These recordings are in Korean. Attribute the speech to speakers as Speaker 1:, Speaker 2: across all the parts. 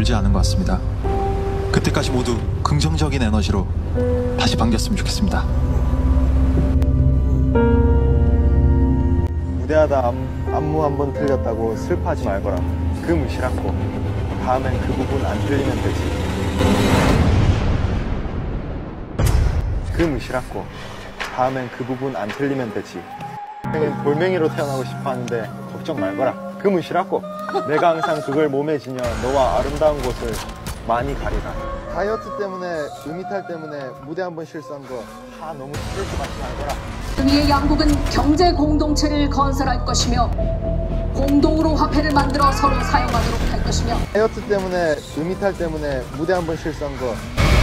Speaker 1: 멀지 않은 것 같습니다. 그때까지 모두 긍정적인 에너지로 다시 반겼으면 좋겠습니다.
Speaker 2: 무대하다 안무 한 번 틀렸다고 슬퍼하지 말거라. 그 무시라고. 다음엔 그 부분 안 틀리면 되지. 그 무시라고. 다음엔 그 부분 안 틀리면 되지. 생은 돌멩이로 태어나고 싶어 하는데 걱정 말거라. 그 무시라고. 내가 항상 그걸 몸에 지녀 너와 아름다운 곳을 많이 가리라. 다이어트 때문에 음이탈 때문에 무대 한 번 실수한 거 다 너무 스트레스 받지 말거라.
Speaker 3: 위에 양국은 경제 공동체를 건설할 것이며 공동으로 화폐를 만들어 서로 사용하도록 할 것이며
Speaker 2: 다이어트 때문에 음이탈 때문에 무대 한 번 실수한 거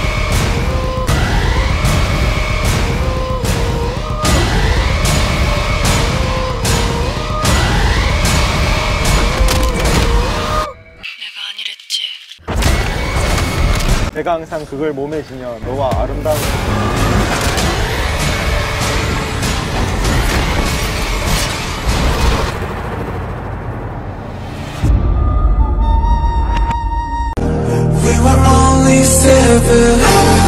Speaker 2: 내가 항상 그걸 몸에 지녀 너와 아름다운
Speaker 4: We were only 7